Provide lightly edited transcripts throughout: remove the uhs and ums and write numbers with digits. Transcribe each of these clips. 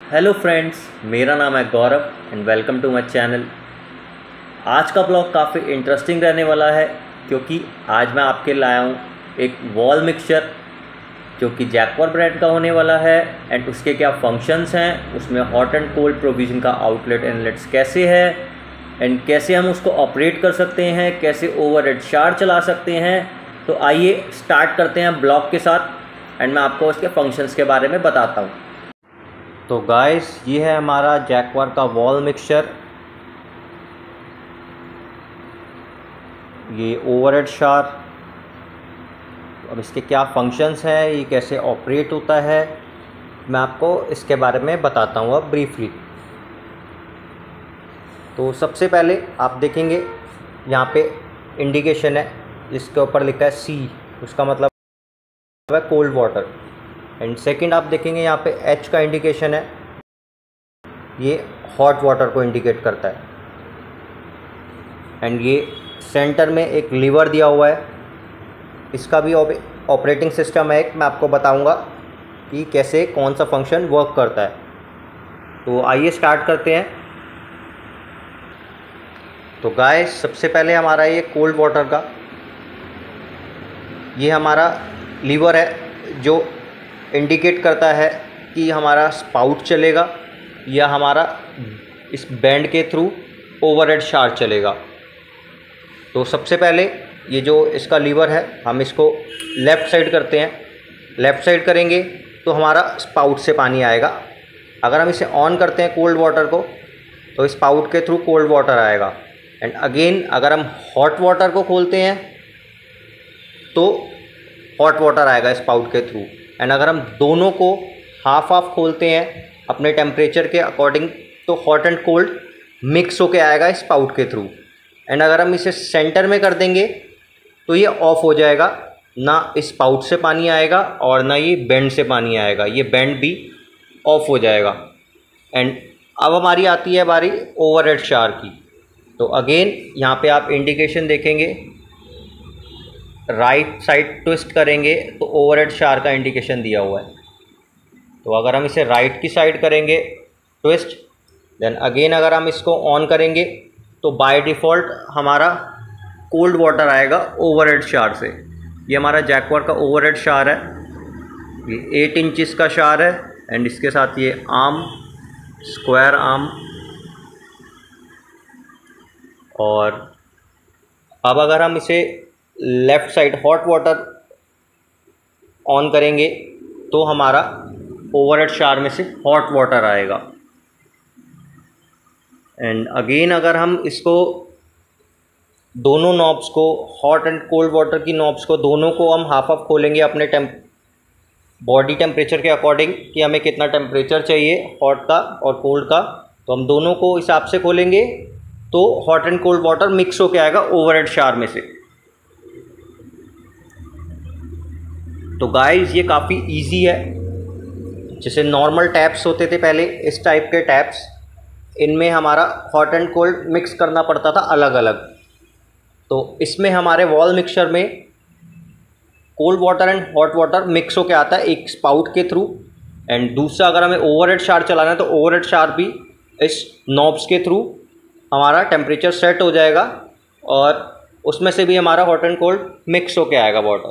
Hello friends, मेरा नाम है Gaurav and welcome to my channel. आज का ब्लॉग काफ़ी इंटरेस्टिंग रहने वाला है क्योंकि आज मैं आपके लाया हूँ एक वॉल मिक्सचर जो कि जैक्वार ब्रांड का होने वाला है एंड उसके क्या फंक्शंस हैं, उसमें हॉट एंड कोल्ड प्रोविज़न का आउटलेट इनलेट्स कैसे है एंड कैसे हम उसको ऑपरेट कर सकते हैं, कैसे ओवरहेड शार चला सकते हैं। तो आइए स्टार्ट करते हैं ब्लॉग के साथ एंड मैं आपको उसके फंक्शंस के बारे में बताता हूँ। तो गाइस, ये है हमारा जैक्वार का वॉल मिक्सचर। ये ओवरहेड शार, अब इसके क्या फंक्शंस हैं, ये कैसे ऑपरेट होता है, मैं आपको इसके बारे में बताता हूँ अब ब्रीफली। तो सबसे पहले आप देखेंगे यहाँ पे इंडिकेशन है, इसके ऊपर लिखा है सी, उसका मतलब है कोल्ड वाटर। एंड सेकंड आप देखेंगे यहाँ पे एच का इंडिकेशन है, ये हॉट वाटर को इंडिकेट करता है। एंड ये सेंटर में एक लीवर दिया हुआ है, इसका भी ऑपरेटिंग सिस्टम है एक, मैं आपको बताऊंगा कि कैसे कौन सा फंक्शन वर्क करता है। तो आइए स्टार्ट करते हैं। तो गाइस, सबसे पहले हमारा ये कोल्ड वाटर का, ये हमारा लीवर है जो इंडिकेट करता है कि हमारा स्पाउट चलेगा या हमारा इस बैंड के थ्रू ओवरहेड शार चलेगा। तो सबसे पहले ये जो इसका लीवर है, हम इसको लेफ़्ट साइड करते हैं। लेफ़्ट साइड करेंगे तो हमारा स्पाउट से पानी आएगा। अगर हम इसे ऑन करते हैं कोल्ड वाटर को तो स्पाउट के थ्रू कोल्ड वाटर आएगा। एंड अगेन अगर हम हॉट वाटर को खोलते हैं तो हॉट वाटर आएगा स्पाउट के थ्रू। एंड अगर हम दोनों को हाफ हाफ खोलते हैं अपने टेम्परेचर के अकॉर्डिंग तो हॉट एंड कोल्ड मिक्स होके आएगा स्पाउट के थ्रू। एंड अगर हम इसे सेंटर में कर देंगे तो ये ऑफ हो जाएगा, ना स्पाउट से पानी आएगा और ना ये बेंड से पानी आएगा, ये बेंड भी ऑफ हो जाएगा। एंड अब हमारी आती है बारी ओवरहेड शार की। तो अगेन यहाँ पे आप इंडिकेशन देखेंगे, राइट साइड ट्विस्ट करेंगे तो ओवरहेड शार का इंडिकेशन दिया हुआ है। तो अगर हम इसे राइट की साइड करेंगे ट्विस्ट, देन अगेन अगर हम इसको ऑन करेंगे तो बाय डिफ़ॉल्ट हमारा कोल्ड वाटर आएगा ओवरहेड शार से। ये हमारा जैक्वार का ओवरहेड शार है, ये 8 इंचेस का शार है एंड इसके साथ ये आर्म, स्क्वायर आर्म। और अब अगर हम इसे left side hot water on करेंगे तो हमारा ओवरहेड शार में से हॉट वाटर आएगा। एंड अगेन अगर हम इसको दोनों नॉब्स को, हॉट एंड कोल्ड वाटर की नॉब्स को, दोनों को हम हाफ हाफ खोलेंगे अपने बॉडी टेम्परेचर के अकॉर्डिंग कि हमें कितना टेम्परेचर चाहिए हॉट का और कोल्ड का। तो हम दोनों को हिसाब से खोलेंगे तो hot and cold water mix होके आएगा ओवरहेड शार में से। तो गाइस, ये काफ़ी इजी है। जैसे नॉर्मल टैप्स होते थे पहले, इस टाइप के टैप्स, इनमें हमारा हॉट एंड कोल्ड मिक्स करना पड़ता था अलग अलग। तो इसमें हमारे वॉल मिक्सचर में cold water and hot water mix होके आता है एक स्पाउट के थ्रू। एंड दूसरा अगर हमें ओवरहेड शार चलाना है तो ओवरहेड शार भी इस नॉब्स के थ्रू हमारा टेम्परेचर सेट हो जाएगा और उसमें से भी हमारा हॉट एंड कोल्ड मिक्स होके आएगा वाटर।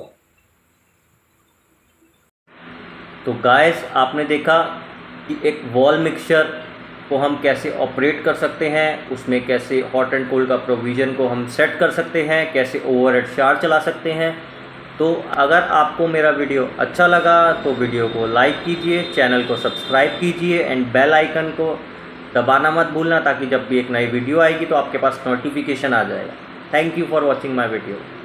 तो गाइस, आपने देखा कि एक वॉल मिक्सचर को हम कैसे ऑपरेट कर सकते हैं, उसमें कैसे हॉट एंड कोल्ड का प्रोविज़न को हम सेट कर सकते हैं, कैसे ओवरहेड शार चला सकते हैं। तो अगर आपको मेरा वीडियो अच्छा लगा तो वीडियो को लाइक कीजिए, चैनल को सब्सक्राइब कीजिए एंड बेल आइकन को दबाना मत भूलना ताकि जब भी एक नई वीडियो आएगी तो आपके पास नोटिफिकेशन आ जाएगा। Thank you for watching my video.